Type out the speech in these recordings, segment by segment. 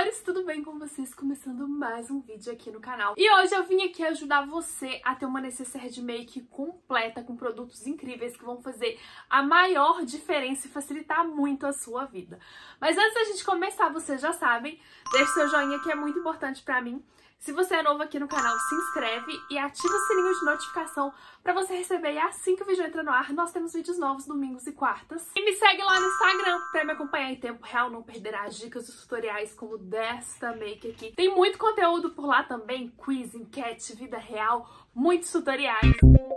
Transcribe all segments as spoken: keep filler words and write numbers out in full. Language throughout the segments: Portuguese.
amores, tudo bem com vocês? Começando mais um vídeo aqui no canal. E hoje eu vim aqui ajudar você a ter uma necessaire de make completa com produtos incríveis que vão fazer a maior diferença e facilitar muito a sua vida. Mas antes da gente começar, vocês já sabem, deixe seu joinha que é muito importante pra mim. Se você é novo aqui no canal, se inscreve e ativa o sininho de notificação para você receber assim que o vídeo entra no ar. Nós temos vídeos novos domingos e quartas. E me segue lá no Instagram para me acompanhar em tempo real, não perderá as dicas dos tutoriais como desta make aqui. Tem muito conteúdo por lá também, quiz, enquete, vida real, muitos tutoriais.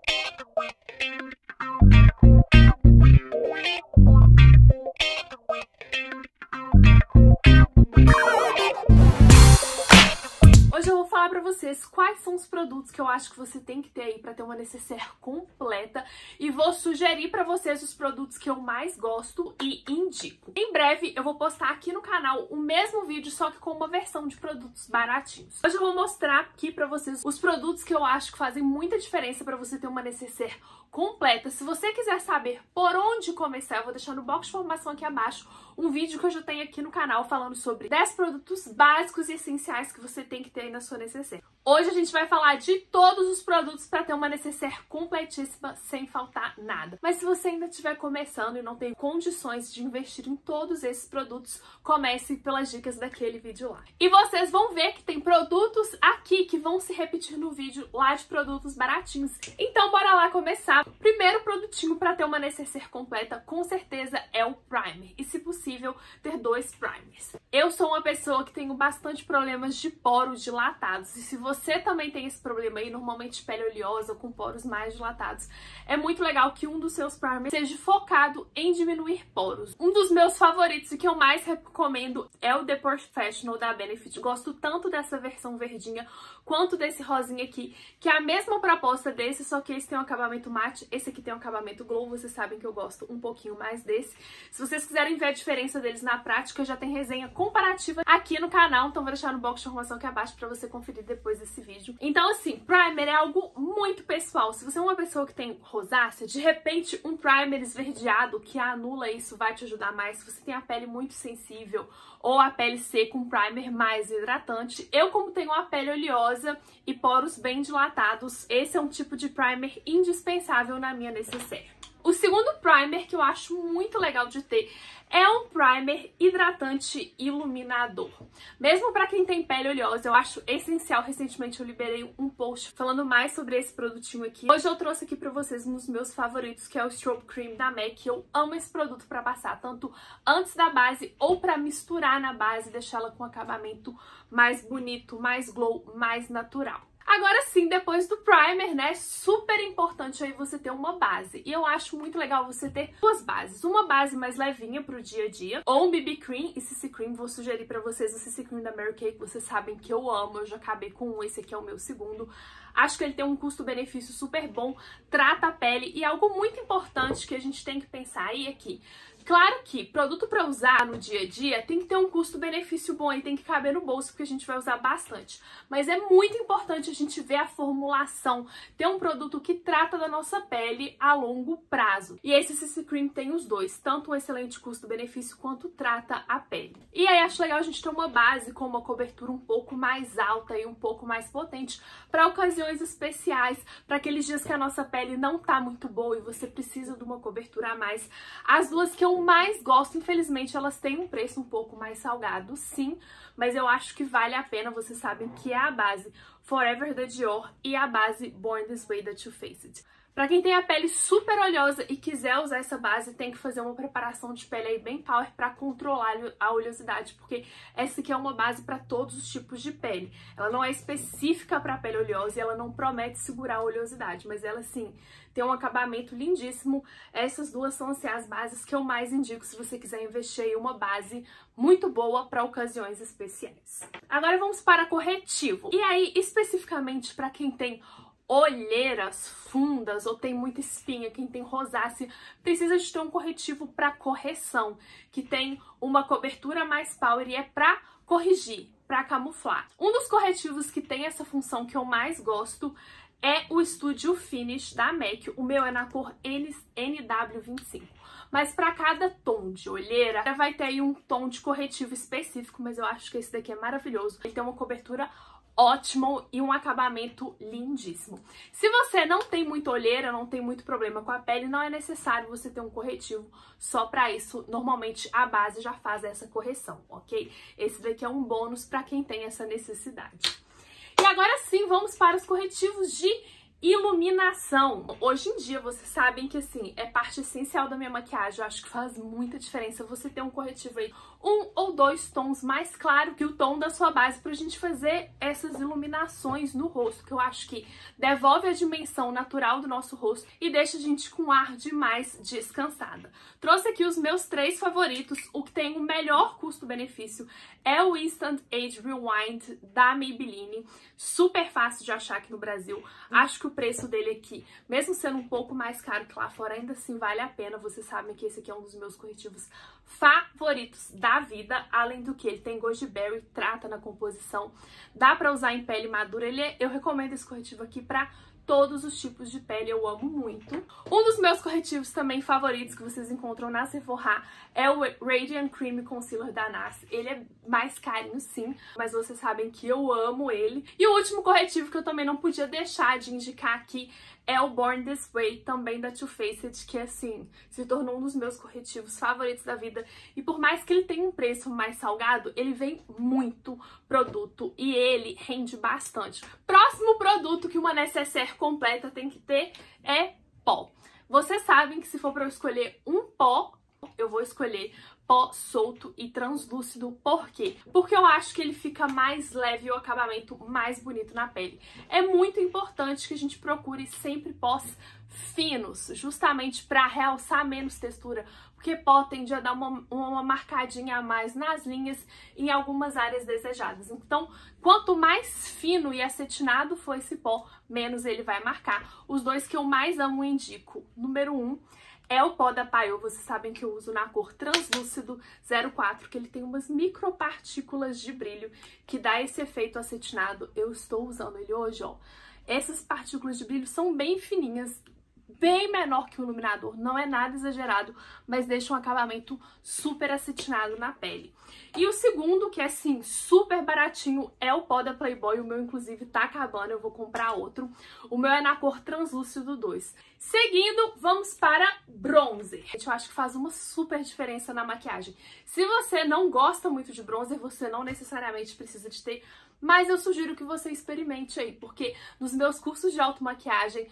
Hoje eu vou falar pra vocês quais são os produtos que eu acho que você tem que ter aí pra ter uma necessaire completa e vou sugerir pra vocês os produtos que eu mais gosto e indico. Em breve eu vou postar aqui no canal o mesmo vídeo, só que com uma versão de produtos baratinhos. Hoje eu vou mostrar aqui pra vocês os produtos que eu acho que fazem muita diferença pra você ter uma necessaire completa. Se você quiser saber por onde começar, eu vou deixar no box de informação aqui abaixo um vídeo que eu já tenho aqui no canal falando sobre dez produtos básicos e essenciais que você tem que ter aí na sua necessaire. Hoje a gente vai falar de todos os produtos para ter uma necessaire completíssima sem faltar nada. Mas se você ainda estiver começando e não tem condições de investir em todos esses produtos, comece pelas dicas daquele vídeo lá. E vocês vão ver que tem produtos aqui que vão se repetir no vídeo lá de produtos baratinhos. Então bora lá começar. O primeiro produtinho para ter uma necessaire completa com certeza é o primer. E se possível, ter dois primers. Eu sou uma pessoa que tenho bastante problemas de poros dilatados. E se você também tem esse problema aí, normalmente pele oleosa com poros mais dilatados, é muito legal que um dos seus primers seja focado em diminuir poros. Um dos meus favoritos e que eu mais recomendo é o The Professional da Benefit. Gosto tanto dessa versão verdinha quanto desse rosinha aqui, que é a mesma proposta desse, só que esse tem um acabamento mate, esse aqui tem um acabamento glow. Vocês sabem que eu gosto um pouquinho mais desse. Se vocês quiserem ver a diferença deles na prática, já tem resenha comparativa aqui no canal, então vou deixar no box de informação aqui abaixo pra você conferir depois desse vídeo. Então assim, primer é algo muito pessoal. Se você é uma pessoa que tem rosácea, de repente um primer esverdeado que anula isso vai te ajudar mais. Se você tem a pele muito sensível ou a pele seca, um primer mais hidratante. Eu, como tenho a pele oleosa e poros bem dilatados, esse é um tipo de primer indispensável na minha necessaire. O segundo primer que eu acho muito legal de ter é um primer hidratante iluminador. Mesmo para quem tem pele oleosa, eu acho essencial. Recentemente eu liberei um post falando mais sobre esse produtinho aqui. Hoje eu trouxe aqui para vocês um dos meus favoritos, que é o Strobe Cream da MAC. Eu amo esse produto para passar tanto antes da base ou para misturar na base e deixá-la com um acabamento mais bonito, mais glow, mais natural. Agora sim, depois do primer, né, super importante aí você ter uma base. E eu acho muito legal você ter duas bases. Uma base mais levinha pro dia a dia, ou um B B Cream e C C Cream. Vou sugerir pra vocês o C C Cream da Mary Kay, que vocês sabem que eu amo. Eu já acabei com um, esse aqui é o meu segundo. Acho que ele tem um custo-benefício super bom, trata a pele. E algo muito importante que a gente tem que pensar aí aqui. Claro que produto para usar no dia a dia tem que ter um custo-benefício bom e tem que caber no bolso, porque a gente vai usar bastante. Mas é muito importante a gente ver a formulação, ter um produto que trata da nossa pele a longo prazo. E esse C C Cream tem os dois, tanto um excelente custo-benefício quanto trata a pele. E aí acho legal a gente ter uma base com uma cobertura um pouco mais alta e um pouco mais potente para ocasiões especiais, para aqueles dias que a nossa pele não tá muito boa e você precisa de uma cobertura a mais. As duas que eu mais gosto, infelizmente, elas têm um preço um pouco mais salgado, sim, mas eu acho que vale a pena. Vocês sabem que é a base Forever da Dior e a base Born This Way da Too Faced. Pra quem tem a pele super oleosa e quiser usar essa base, tem que fazer uma preparação de pele aí bem power pra controlar a oleosidade, porque essa aqui é uma base pra todos os tipos de pele. Ela não é específica pra pele oleosa e ela não promete segurar a oleosidade, mas ela sim tem um acabamento lindíssimo. Essas duas são assim, as bases que eu mais indico se você quiser investir em uma base muito boa para ocasiões especiais. Agora vamos para corretivo. E aí, especificamente para quem tem olheiras fundas ou tem muita espinha, quem tem rosácea, precisa de ter um corretivo para correção, que tem uma cobertura mais power e é para corrigir, para camuflar. Um dos corretivos que tem essa função que eu mais gosto é o Studio Finish da MAC. O meu é na cor N W vinte e cinco. mas pra cada tom de olheira vai ter aí um tom de corretivo específico, mas eu acho que esse daqui é maravilhoso. Ele tem uma cobertura ótimo e um acabamento lindíssimo. Se você não tem muita olheira, não tem muito problema com a pele, não é necessário você ter um corretivo só pra isso. Normalmente a base já faz essa correção, ok? Esse daqui é um bônus pra quem tem essa necessidade. E agora sim, vamos para os corretivos de iluminação. Hoje em dia, vocês sabem que, assim, é parte essencial da minha maquiagem. Eu acho que faz muita diferença você ter um corretivo aí, um ou dois tons mais claro que o tom da sua base, pra gente fazer essas iluminações no rosto, que eu acho que devolve a dimensão natural do nosso rosto e deixa a gente com um ar de mais descansada. Trouxe aqui os meus três favoritos. O que tem o melhor custo-benefício é o Instant Age Rewind da Maybelline. Super fácil de achar aqui no Brasil. Acho que o preço dele aqui, mesmo sendo um pouco mais caro que lá fora, ainda assim vale a pena. Vocês sabem que esse aqui é um dos meus corretivos favoritos da vida. Além do que ele tem goji berry, trata na composição, dá pra usar em pele madura. Ele é, eu recomendo esse corretivo aqui pra todos os tipos de pele, eu amo muito. Um dos meus corretivos também favoritos que vocês encontram na Sephora é o Radiant Cream Concealer da N A R S. Ele é mais carinho sim, mas vocês sabem que eu amo ele. E o último corretivo que eu também não podia deixar de indicar aqui é o Born This Way, também da Too Faced, que assim, se tornou um dos meus corretivos favoritos da vida. E por mais que ele tenha um preço mais salgado, ele vem muito produto e ele rende bastante. Próximo produto que uma necessaire completa tem que ter é pó. Vocês sabem que se for para eu escolher um pó, eu vou escolher pó solto e translúcido. Por quê? Porque eu acho que ele fica mais leve e o acabamento mais bonito na pele. É muito importante que a gente procure sempre pós finos, justamente para realçar menos textura, porque pó tende a dar uma, uma marcadinha a mais nas linhas em algumas áreas desejadas. Então, quanto mais fino e acetinado for esse pó, menos ele vai marcar. Os dois que eu mais amo e indico, número um, é o pó da Payot. Vocês sabem que eu uso na cor translúcido zero quatro, que ele tem umas micropartículas de brilho que dá esse efeito acetinado. Eu estou usando ele hoje, ó. Essas partículas de brilho são bem fininhas, bem menor que o iluminador, não é nada exagerado, mas deixa um acabamento super acetinado na pele. E o segundo, que é assim, super baratinho, é o pó da Playboy. O meu, inclusive, tá acabando, eu vou comprar outro. O meu é na cor translúcido dois. Seguindo, vamos para bronzer. Eu acho que faz uma super diferença na maquiagem. Se você não gosta muito de bronzer, você não necessariamente precisa de ter, mas eu sugiro que você experimente aí, porque nos meus cursos de automaquiagem,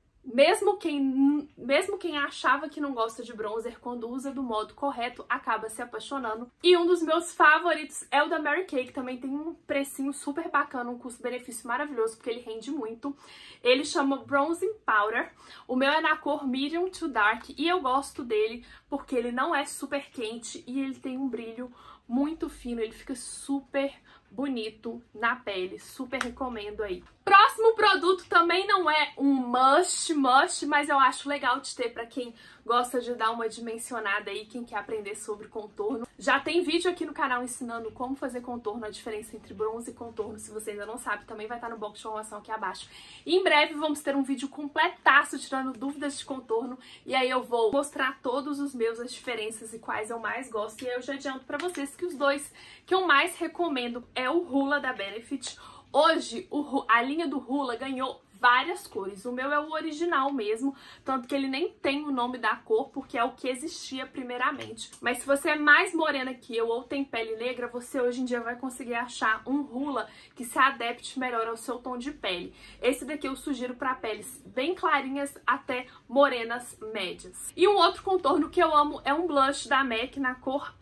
Mesmo quem, mesmo quem achava que não gosta de bronzer, quando usa do modo correto, acaba se apaixonando. E um dos meus favoritos é o da Mary Kay, que também tem um precinho super bacana, um custo-benefício maravilhoso, porque ele rende muito. Ele chama Bronzing Powder. O meu é na cor Medium to Dark e eu gosto dele porque ele não é super quente e ele tem um brilho muito fino, ele fica super bonito na pele, super recomendo aí. Próximo produto também não é um must, must, mas eu acho legal de ter pra quem gosta de dar uma dimensionada aí, quem quer aprender sobre contorno. Já tem vídeo aqui no canal ensinando como fazer contorno, a diferença entre bronze e contorno, se você ainda não sabe, também vai estar no box de informação aqui abaixo. E em breve vamos ter um vídeo completaço tirando dúvidas de contorno, e aí eu vou mostrar todos os meus, as diferenças e quais eu mais gosto. E aí eu já adianto pra vocês que os dois que eu mais recomendo é o Hoola da Benefit. Hoje, o, a linha do Hoola ganhou várias cores. O meu é o original mesmo, tanto que ele nem tem o nome da cor, porque é o que existia primeiramente. Mas se você é mais morena que eu ou tem pele negra, você hoje em dia vai conseguir achar um Hoola que se adapte melhor ao seu tom de pele. Esse daqui eu sugiro para peles bem clarinhas até morenas médias. E um outro contorno que eu amo é um blush da M A C na cor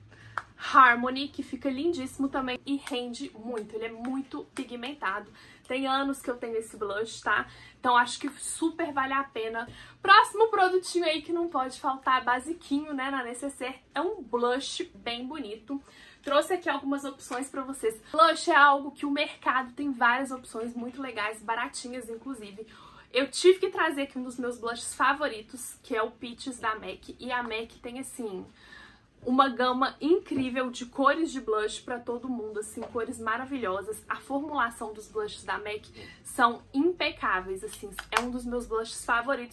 Harmony, que fica lindíssimo também e rende muito, ele é muito pigmentado. Tem anos que eu tenho esse blush, tá? Então acho que super vale a pena. Próximo produtinho aí que não pode faltar, basiquinho, né, na necessaire, é um blush bem bonito. Trouxe aqui algumas opções pra vocês. Blush é algo que o mercado tem várias opções muito legais, baratinhas inclusive. Eu tive que trazer aqui um dos meus blushes favoritos, que é o Peaches da M A C. E a M A C tem, assim, uma gama incrível de cores de blush pra todo mundo, assim, cores maravilhosas. A formulação dos blushes da M A C são impecáveis, assim, é um dos meus blushes favoritos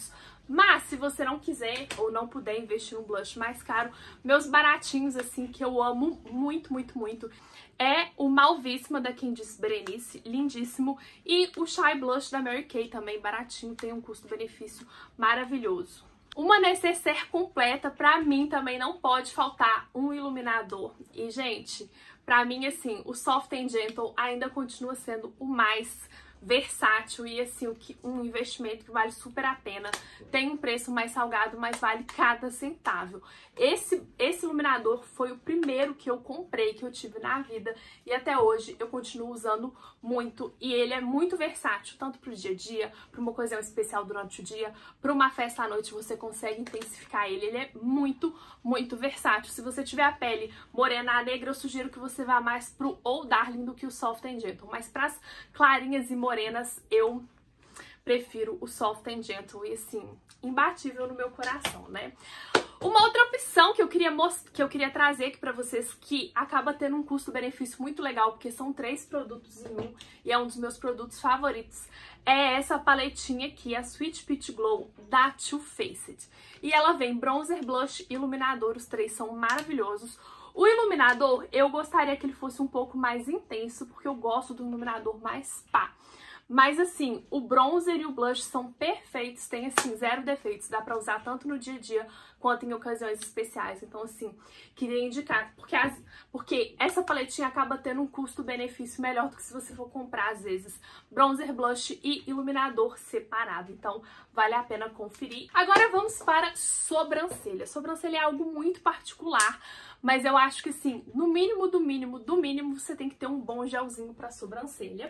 Mas se você não quiser ou não puder investir num blush mais caro, meus baratinhos, assim, que eu amo muito, muito, muito, é o Malvíssima da Candice Berenice, lindíssimo, e o Shy Blush da Mary Kay, também baratinho, tem um custo-benefício maravilhoso. Uma necessaire completa, pra mim também não pode faltar um iluminador. E, gente, pra mim, assim, o Soft and Gentle ainda continua sendo o mais versátil e, assim, o que, um investimento que vale super a pena. Tem um preço mais salgado, mas vale cada centavo. Esse, esse iluminador foi o primeiro que eu comprei, que eu tive na vida, e até hoje eu continuo usando muito. E ele é muito versátil, tanto pro dia a dia, pra uma ocasião especial durante o dia, pra uma festa à noite você consegue intensificar ele. Ele é muito, muito versátil. Se você tiver a pele morena a negra, eu sugiro que você vá mais pro Old Darling do que o Soft and Gentle. Mas pras clarinhas e morenas, eu prefiro o Soft and Gentle e, assim, imbatível no meu coração, né? Uma outra opção que eu queria most... que eu queria trazer aqui pra vocês, que acaba tendo um custo-benefício muito legal, porque são três produtos em um e é um dos meus produtos favoritos, é essa paletinha aqui, a Sweet Peach Glow da Too Faced. E ela vem bronzer, blush e iluminador, os três são maravilhosos. O iluminador, eu gostaria que ele fosse um pouco mais intenso, porque eu gosto do iluminador mais pá. Mas, assim, o bronzer e o blush são perfeitos, tem, assim, zero defeitos. Dá pra usar tanto no dia a dia quanto em ocasiões especiais. Então, assim, queria indicar, porque, as, porque essa paletinha acaba tendo um custo-benefício melhor do que se você for comprar, às vezes, bronzer, blush e iluminador separado. Então, vale a pena conferir. Agora, vamos para sobrancelha. Sobrancelha é algo muito particular, mas eu acho que, sim, no mínimo, do mínimo, do mínimo, você tem que ter um bom gelzinho pra sobrancelha.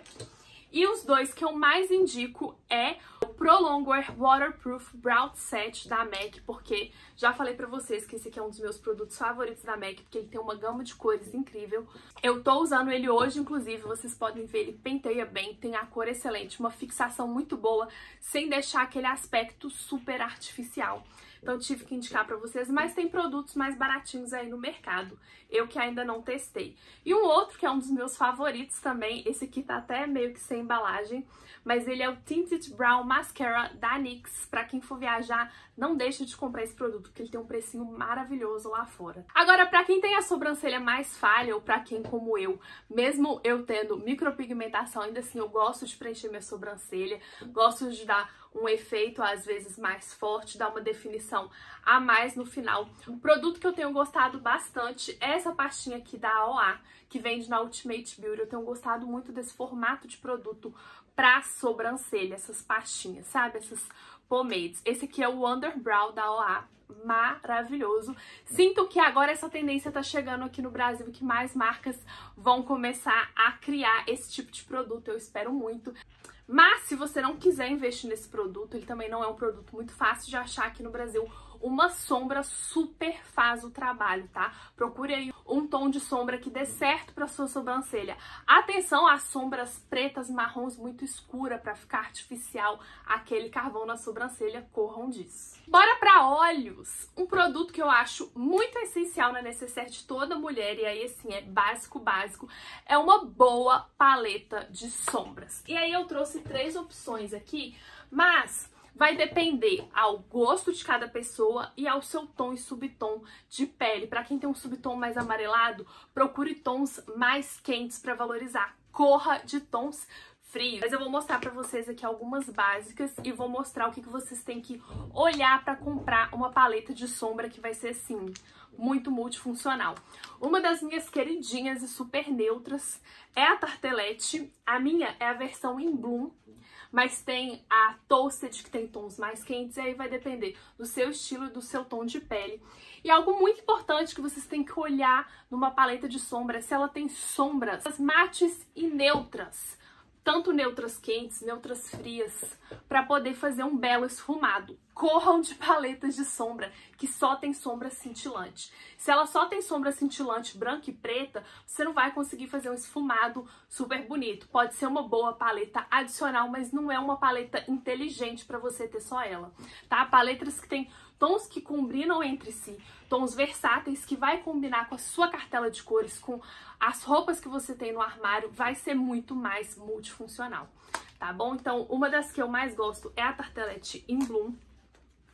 E os dois que eu mais indico é o Pro Longwear Waterproof Brow Set da MAC, porque já falei pra vocês que esse aqui é um dos meus produtos favoritos da MAC, porque ele tem uma gama de cores incrível. Eu tô usando ele hoje, inclusive, vocês podem ver, ele penteia bem, tem a cor excelente, uma fixação muito boa, sem deixar aquele aspecto super artificial. Então tive que indicar pra vocês, mas tem produtos mais baratinhos aí no mercado, eu que ainda não testei. E um outro que é um dos meus favoritos também, esse aqui tá até meio que sem embalagem, mas ele é o Tinted Brow Mascara da NYX. Pra quem for viajar, não deixe de comprar esse produto, porque ele tem um precinho maravilhoso lá fora. Agora, pra quem tem a sobrancelha mais falha, ou pra quem, como eu, mesmo eu tendo micropigmentação, ainda assim eu gosto de preencher minha sobrancelha, gosto de dar um efeito, às vezes, mais forte, dar uma definição a mais no final. Um produto que eu tenho gostado bastante é essa pastinha aqui da A O A, que vende na Ultimate Beauty. Eu tenho gostado muito desse formato de produto pra sobrancelha, essas pastinhas, sabe? Essas pomades. Esse aqui é o Underbrow da A O A, maravilhoso. Sinto que agora essa tendência tá chegando aqui no Brasil, que mais marcas vão começar a criar esse tipo de produto, eu espero muito. Mas se você não quiser investir nesse produto, ele também não é um produto muito fácil de achar aqui no Brasil, uma sombra super faz o trabalho, tá? Procure aí um tom de sombra que dê certo pra sua sobrancelha. Atenção às sombras pretas, marrons muito escuras pra ficar artificial, aquele carvão na sobrancelha, corram disso. Bora pra olhos! Um produto que eu acho muito essencial na necessaire de toda mulher, e aí assim, é básico, básico, é uma boa paleta de sombras. E aí eu trouxe três opções aqui, mas vai depender ao gosto de cada pessoa e ao seu tom e subtom de pele. Para quem tem um subtom mais amarelado, procure tons mais quentes para valorizar. Corra de tons frios. Mas eu vou mostrar para vocês aqui algumas básicas e vou mostrar o que, que vocês têm que olhar para comprar uma paleta de sombra que vai ser assim, muito multifuncional. Uma das minhas queridinhas e super neutras é a Tartelette. A minha é a versão em Bloom, mas tem a Toasted, que tem tons mais quentes, e aí vai depender do seu estilo e do seu tom de pele. E algo muito importante que vocês têm que olhar numa paleta de sombra é se ela tem sombras mates e neutras. Tanto neutras quentes, neutras frias, para poder fazer um belo esfumado. Corram de paletas de sombra que só tem sombra cintilante. Se ela só tem sombra cintilante branca e preta, você não vai conseguir fazer um esfumado super bonito. Pode ser uma boa paleta adicional, mas não é uma paleta inteligente para você ter só ela, tá? Paletas que tem tons que combinam entre si, tons versáteis que vai combinar com a sua cartela de cores, com as roupas que você tem no armário, vai ser muito mais multifuncional, tá bom? Então, uma das que eu mais gosto é a Tartelette in Bloom.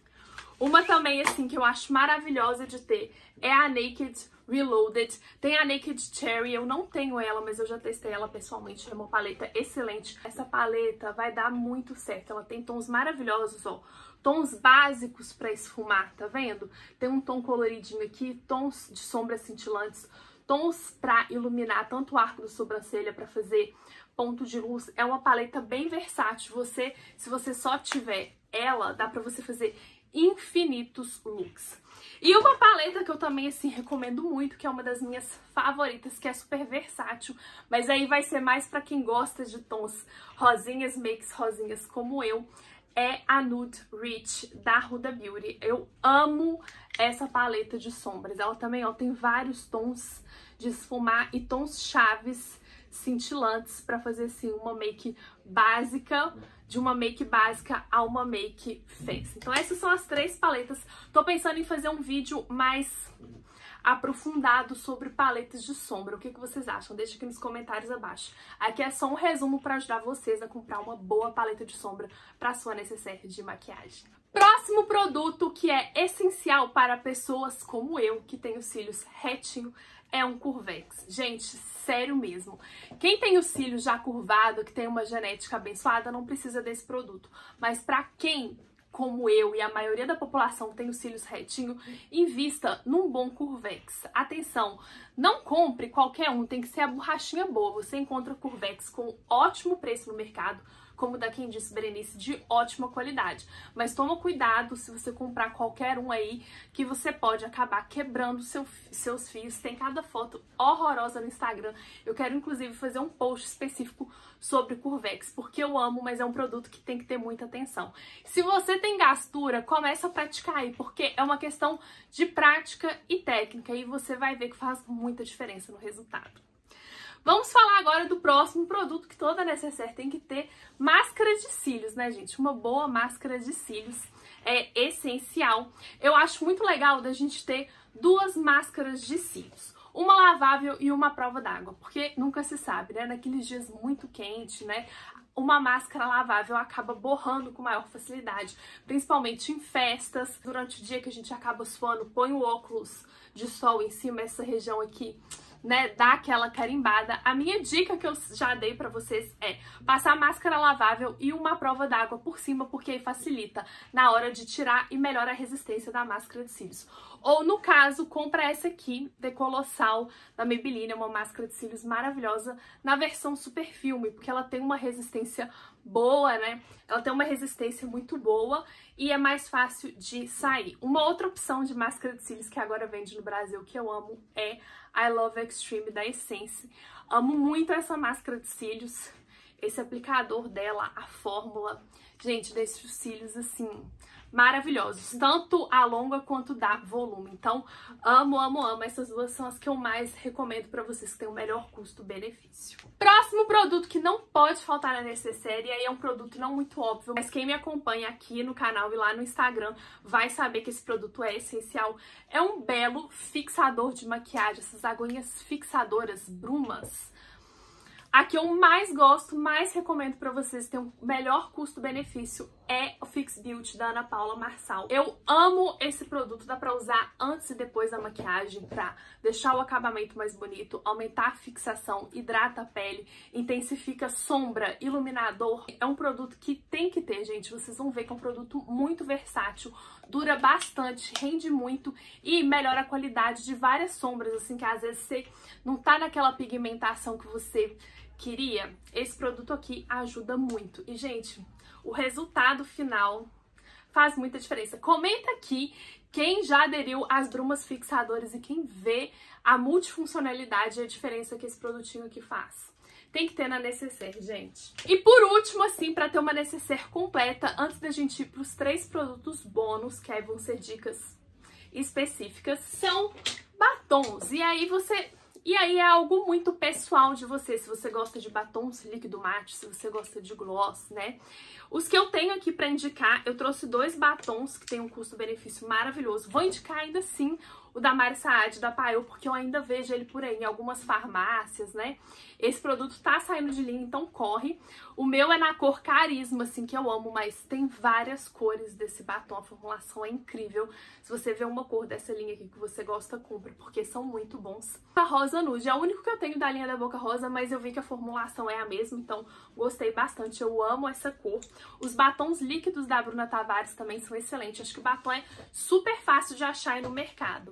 Uma também, assim, que eu acho maravilhosa de ter é a Naked Reloaded. Tem a Naked Cherry, eu não tenho ela, mas eu já testei ela pessoalmente, é uma paleta excelente. Essa paleta vai dar muito certo, ela tem tons maravilhosos, ó. Tons básicos pra esfumar, tá vendo? Tem um tom coloridinho aqui, tons de sombras cintilantes, tons pra iluminar tanto o arco da sobrancelha, pra fazer ponto de luz. É uma paleta bem versátil. Você, se você só tiver ela, dá pra você fazer infinitos looks. E uma paleta que eu também, assim, recomendo muito, que é uma das minhas favoritas, que é super versátil, mas aí vai ser mais pra quem gosta de tons rosinhas, makes rosinhas como eu, é a Nude Rich da Huda Beauty. Eu amo essa paleta de sombras. Ela também, ó, tem vários tons de esfumar e tons chaves cintilantes pra fazer, assim, uma make básica, de uma make básica a uma make fancy. Então essas são as três paletas. Tô pensando em fazer um vídeo mais aprofundado sobre paletas de sombra. O que, que vocês acham? Deixa aqui nos comentários abaixo. Aqui é só um resumo para ajudar vocês a comprar uma boa paleta de sombra para sua necessaire de maquiagem. Próximo produto que é essencial para pessoas como eu, que tem os cílios retinho, é um Curvex. Gente, sério mesmo. Quem tem os cílios já curvado, que tem uma genética abençoada, não precisa desse produto. Mas para quem, como eu e a maioria da população tem os cílios retinho, invista num bom Curvex. Atenção, não compre qualquer um, tem que ser a borrachinha boa. Você encontra Curvex com ótimo preço no mercado, como da Quem Disse Berenice, de ótima qualidade. Mas toma cuidado se você comprar qualquer um aí, que você pode acabar quebrando seu, seus fios. Tem cada foto horrorosa no Instagram. Eu quero, inclusive, fazer um post específico sobre Curvex, porque eu amo, mas é um produto que tem que ter muita atenção. Se você tem gastura, começa a praticar aí, porque é uma questão de prática e técnica, e você vai ver que faz muita diferença no resultado. Vamos falar agora do próximo produto que toda necessaire tem que ter, máscara de cílios, né, gente? Uma boa máscara de cílios é essencial. Eu acho muito legal da gente ter duas máscaras de cílios, uma lavável e uma à prova d'água, porque nunca se sabe, né? Naqueles dias muito quentes, né? Uma máscara lavável acaba borrando com maior facilidade, principalmente em festas, durante o dia que a gente acaba suando, põe o óculos de sol em cima, essa região aqui, né, dá aquela carimbada. A minha dica que eu já dei pra vocês é passar máscara lavável e uma prova d'água por cima, porque aí facilita na hora de tirar e melhora a resistência da máscara de cílios. Ou, no caso, compra essa aqui, Decolossal, da Maybelline, é uma máscara de cílios maravilhosa, na versão super filme, porque ela tem uma resistência boa, né? Ela tem uma resistência muito boa e é mais fácil de sair. Uma outra opção de máscara de cílios que agora vende no Brasil, que eu amo, é I Love Extreme da Essence. Amo muito essa máscara de cílios, esse aplicador dela, a fórmula. Gente, deixa os cílios, assim, maravilhosos. Tanto a longa quanto dá volume. Então, amo, amo, amo. Essas duas são as que eu mais recomendo pra vocês, que tem o melhor custo-benefício. Próximo produto que não pode faltar na necessaire, e aí é um produto não muito óbvio, mas quem me acompanha aqui no canal e lá no Instagram vai saber que esse produto é essencial. É um belo fixador de maquiagem, essas aguinhas fixadoras, brumas. A que eu mais gosto, mais recomendo pra vocês, tem um melhor custo-benefício, é o Fix Beauty da Ana Paula Marçal. Eu amo esse produto, dá pra usar antes e depois da maquiagem pra deixar o acabamento mais bonito, aumentar a fixação, hidrata a pele, intensifica sombra, iluminador. É um produto que tem que ter, gente. Vocês vão ver que é um produto muito versátil, dura bastante, rende muito e melhora a qualidade de várias sombras, assim, que às vezes você não tá naquela pigmentação que você queria. Esse produto aqui ajuda muito. E, gente, o resultado final faz muita diferença. Comenta aqui quem já aderiu às brumas fixadoras e quem vê a multifuncionalidade e a diferença que esse produtinho aqui faz. Tem que ter na necessaire, gente. E por último, assim, pra ter uma necessaire completa, antes da gente ir pros três produtos bônus, que aí vão ser dicas específicas, são batons. E aí você... E aí é algo muito pessoal de você, se você gosta de batons líquido mate, se você gosta de gloss, né? Os que eu tenho aqui pra indicar, eu trouxe dois batons que tem um custo-benefício maravilhoso. Vou indicar ainda assim o da Mari Saad, da Paiola, porque eu ainda vejo ele por aí em algumas farmácias, né? Esse produto tá saindo de linha, então corre. O meu é na cor Carisma, assim, que eu amo, mas tem várias cores desse batom, a formulação é incrível. Se você vê uma cor dessa linha aqui que você gosta, compre, porque são muito bons. A Rosa Nude é o único que eu tenho da linha da Boca Rosa, mas eu vi que a formulação é a mesma, então gostei bastante, eu amo essa cor. Os batons líquidos da Bruna Tavares também são excelentes, acho que o batom é super fácil de achar aí no mercado.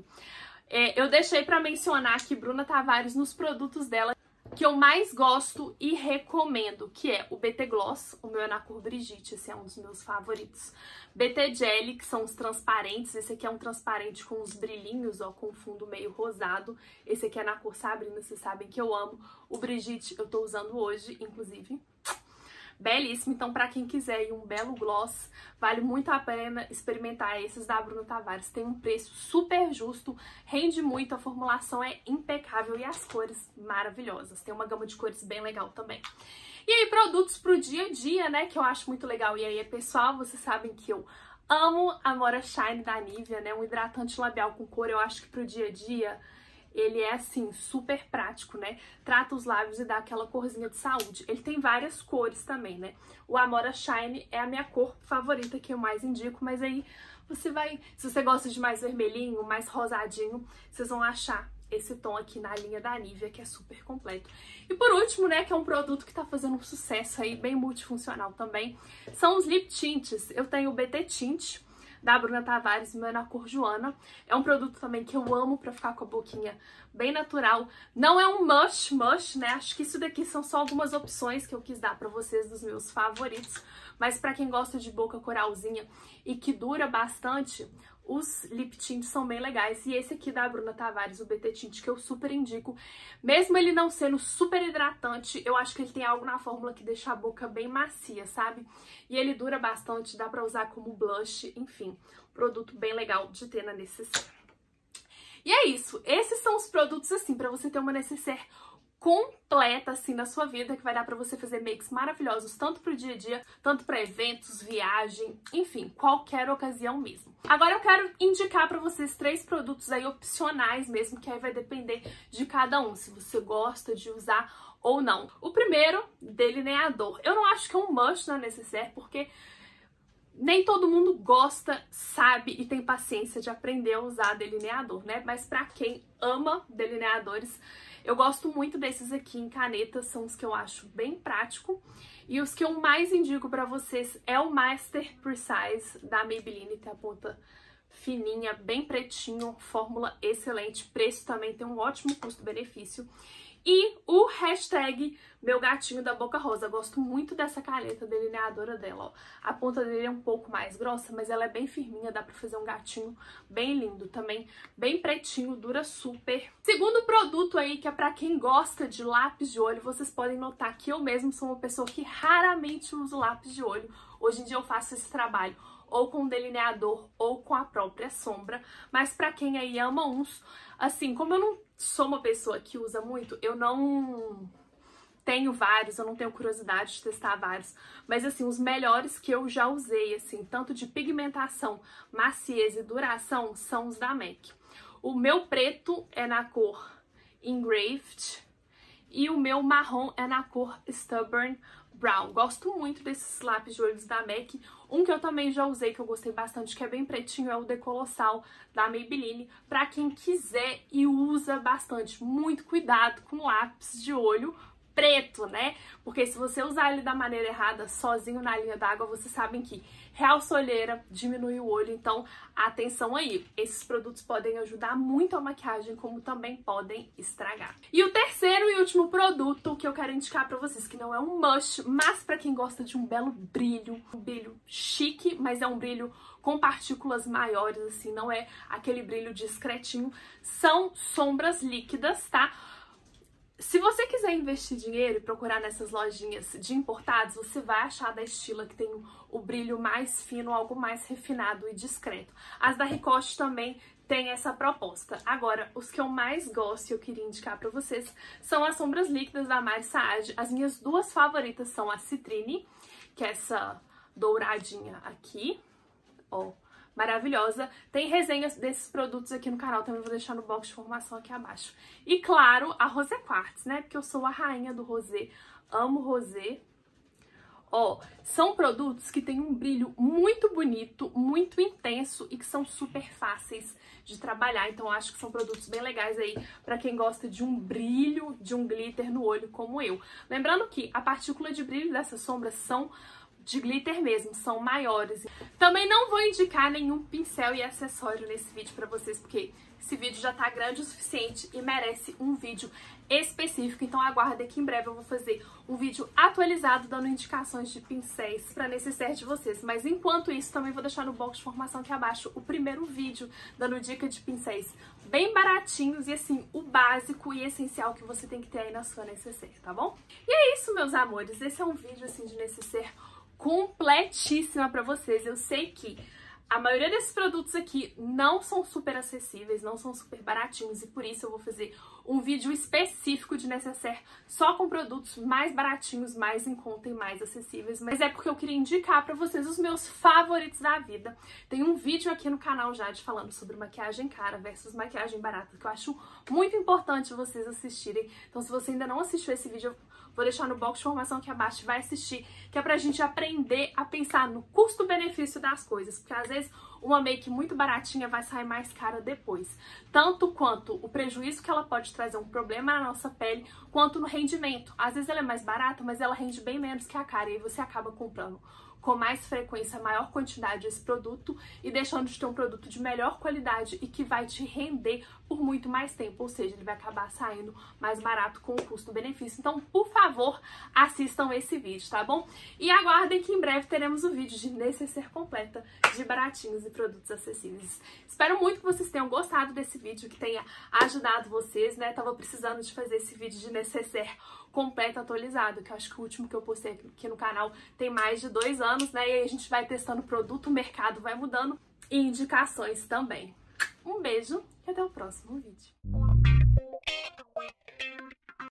É, eu deixei pra mencionar aqui Bruna Tavares nos produtos dela que eu mais gosto e recomendo, que é o B T Gloss, o meu é na cor Brigitte, esse é um dos meus favoritos. B T Jelly, que são os transparentes, esse aqui é um transparente com os brilhinhos, ó, com fundo meio rosado. Esse aqui é na cor Sabrina, vocês sabem que eu amo. O Brigitte eu tô usando hoje, inclusive. Belíssimo, então pra quem quiser ir um belo gloss, vale muito a pena experimentar esses da Bruna Tavares. Tem um preço super justo, rende muito, a formulação é impecável e as cores maravilhosas. Tem uma gama de cores bem legal também. E aí, produtos pro dia a dia, né, que eu acho muito legal. E aí, pessoal, vocês sabem que eu amo a Mora Shine da Nivea, né, um hidratante labial com cor. Eu acho que pro dia a dia ele é, assim, super prático, né? Trata os lábios e dá aquela corzinha de saúde. Ele tem várias cores também, né? O Amora Shine é a minha cor favorita, que eu mais indico, mas aí você vai... Se você gosta de mais vermelhinho, mais rosadinho, vocês vão achar esse tom aqui na linha da Nivea, que é super completo. E por último, né, que é um produto que tá fazendo um sucesso aí, bem multifuncional também, são os lip tints. Eu tenho o B T Tint da Bruna Tavares, meu é na cor Joana. É um produto também que eu amo pra ficar com a boquinha bem natural. Não é um must, must, né? Acho que isso daqui são só algumas opções que eu quis dar pra vocês dos meus favoritos. Mas pra quem gosta de boca coralzinha e que dura bastante, os lip tints são bem legais. E esse aqui da Bruna Tavares, o B T Tint, que eu super indico. Mesmo ele não sendo super hidratante, eu acho que ele tem algo na fórmula que deixa a boca bem macia, sabe? E ele dura bastante, dá pra usar como blush, enfim. Produto bem legal de ter na necessaire. E é isso. Esses são os produtos, assim, pra você ter uma necessaire completa, assim, na sua vida, que vai dar pra você fazer makes maravilhosos, tanto pro dia a dia, tanto pra eventos, viagem, enfim, qualquer ocasião mesmo. Agora eu quero indicar pra vocês três produtos aí opcionais mesmo, que aí vai depender de cada um, se você gosta de usar ou não. O primeiro, delineador. Eu não acho que é um must na necessaire, porque nem todo mundo gosta, sabe e tem paciência de aprender a usar delineador, né? Mas pra quem ama delineadores, eu gosto muito desses aqui em caneta, são os que eu acho bem prático. E os que eu mais indico pra vocês é o Master Precise da Maybelline, tem a ponta fininha, bem pretinho, fórmula excelente, preço também tem um ótimo custo-benefício. E o hashtag Meu Gatinho da Boca Rosa. Gosto muito dessa caneta delineadora dela, ó. A ponta dele é um pouco mais grossa, mas ela é bem firminha, dá pra fazer um gatinho bem lindo também. Bem pretinho, dura super. Segundo produto aí, que é pra quem gosta de lápis de olho, vocês podem notar que eu mesmo sou uma pessoa que raramente uso lápis de olho. Hoje em dia eu faço esse trabalho ou com delineador ou com a própria sombra, mas pra quem aí ama uns, assim, como eu não sou uma pessoa que usa muito, eu não tenho vários, eu não tenho curiosidade de testar vários, mas assim, os melhores que eu já usei, assim, tanto de pigmentação, maciez e duração, são os da MAC. O meu preto é na cor Engraved e o meu marrom é na cor Stubborn Brown. Gosto muito desses lápis de olhos da MAC. Um que eu também já usei, que eu gostei bastante, que é bem pretinho, é o Decolossal da Maybelline. Pra quem quiser e usa bastante. Muito cuidado com lápis de olho preto, né? Porque se você usar ele da maneira errada, sozinho na linha d'água, vocês sabem que realça a olheira, diminui o olho, então atenção aí. Esses produtos podem ajudar muito a maquiagem, como também podem estragar. E o terceiro e último produto que eu quero indicar pra vocês, que não é um must, mas pra quem gosta de um belo brilho, um brilho chique, mas é um brilho com partículas maiores, assim, não é aquele brilho discretinho, são sombras líquidas, tá? Se você quiser investir dinheiro e procurar nessas lojinhas de importados, você vai achar da Stila, que tem o brilho mais fino, algo mais refinado e discreto. As da Ricoche também tem essa proposta. Agora, os que eu mais gosto e eu queria indicar pra vocês são as sombras líquidas da Mari Saad. As minhas duas favoritas são a Citrine, que é essa douradinha aqui, ó, maravilhosa. Tem resenhas desses produtos aqui no canal, também vou deixar no box de informação aqui abaixo. E claro, a Rosé Quartz, né? Porque eu sou a rainha do rosé, amo rosé. Ó, são produtos que têm um brilho muito bonito, muito intenso e que são super fáceis de trabalhar. Então, eu acho que são produtos bem legais aí pra quem gosta de um brilho, de um glitter no olho como eu. Lembrando que a partícula de brilho dessas sombras são de glitter mesmo, são maiores. Também não vou indicar nenhum pincel e acessório nesse vídeo pra vocês, porque esse vídeo já tá grande o suficiente e merece um vídeo específico. Então aguardem que em breve eu vou fazer um vídeo atualizado dando indicações de pincéis pra necessaire de vocês. Mas enquanto isso, também vou deixar no box de informação aqui abaixo o primeiro vídeo dando dica de pincéis bem baratinhos e assim, o básico e essencial que você tem que ter aí na sua necessaire, tá bom? E é isso, meus amores, esse é um vídeo assim de necessaire completíssima pra vocês. Eu sei que a maioria desses produtos aqui não são super acessíveis, não são super baratinhos e por isso eu vou fazer um vídeo específico de necessaire só com produtos mais baratinhos, mais em conta e mais acessíveis. Mas é porque eu queria indicar pra vocês os meus favoritos da vida. Tem um vídeo aqui no canal já de falando sobre maquiagem cara versus maquiagem barata, que eu acho muito importante vocês assistirem. Então se você ainda não assistiu esse vídeo, eu vou deixar no box de informação aqui abaixo, vai assistir, que é pra gente aprender a pensar no custo-benefício das coisas, porque às vezes uma make muito baratinha vai sair mais cara depois. Tanto quanto o prejuízo que ela pode trazer um problema na nossa pele, quanto no rendimento. Às vezes ela é mais barata, mas ela rende bem menos que a cara, e aí você acaba comprando com mais frequência, maior quantidade desse produto e deixando de ter um produto de melhor qualidade e que vai te render por muito mais tempo, ou seja, ele vai acabar saindo mais barato com o custo-benefício. Então, por favor, assistam esse vídeo, tá bom? E aguardem que em breve teremos o vídeo de necessaire completa de baratinhos e produtos acessíveis. Espero muito que vocês tenham gostado desse vídeo, que tenha ajudado vocês, né? Tava precisando de fazer esse vídeo de necessaire completo, atualizado, que eu acho que o último que eu postei aqui no canal tem mais de dois anos, né? E aí a gente vai testando produto, o mercado vai mudando e indicações também. Um beijo e até o próximo vídeo.